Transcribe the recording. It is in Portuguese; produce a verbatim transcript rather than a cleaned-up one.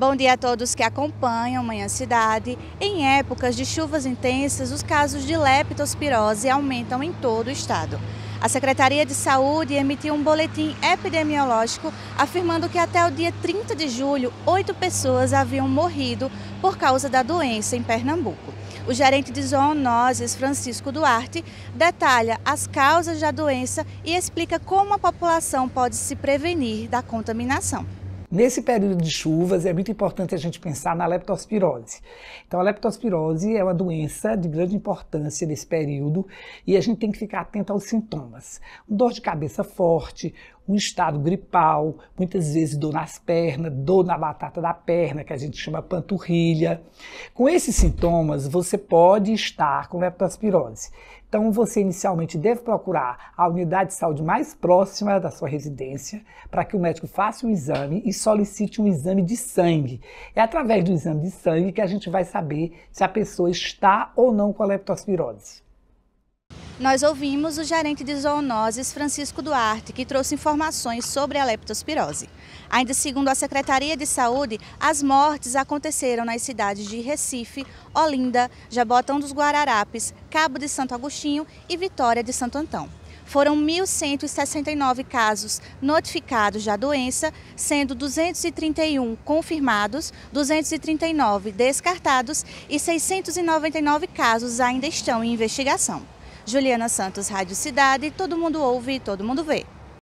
Bom dia a todos que acompanham Manhã Cidade. Em épocas de chuvas intensas, os casos de leptospirose aumentam em todo o estado. A Secretaria de Saúde emitiu um boletim epidemiológico afirmando que até o dia trinta de julho, oito pessoas haviam morrido por causa da doença em Pernambuco. O gerente de zoonoses, Francisco Duarte, detalha as causas da doença e explica como a população pode se prevenir da contaminação. Nesse período de chuvas, é muito importante a gente pensar na leptospirose. Então, a leptospirose é uma doença de grande importância nesse período e a gente tem que ficar atento aos sintomas. Dor de cabeça forte, um estado gripal, muitas vezes dor nas pernas, dor na batata da perna, que a gente chama panturrilha. Com esses sintomas, você pode estar com leptospirose. Então, você inicialmente deve procurar a unidade de saúde mais próxima da sua residência para que o médico faça um exame e solicite um exame de sangue. É através do exame de sangue que a gente vai saber se a pessoa está ou não com a leptospirose. Nós ouvimos o gerente de zoonoses, Francisco Duarte, que trouxe informações sobre a leptospirose. Ainda segundo a Secretaria de Saúde, as mortes aconteceram nas cidades de Recife, Olinda, Jabotão dos Guararapes, Cabo de Santo Agostinho e Vitória de Santo Antão. Foram mil cento e sessenta e nove casos notificados da doença, sendo duzentos e trinta e um confirmados, duzentos e trinta e nove descartados e seiscentos e noventa e nove casos ainda estão em investigação. Juliana Santos, Rádio Cidade, todo mundo ouve e todo mundo vê.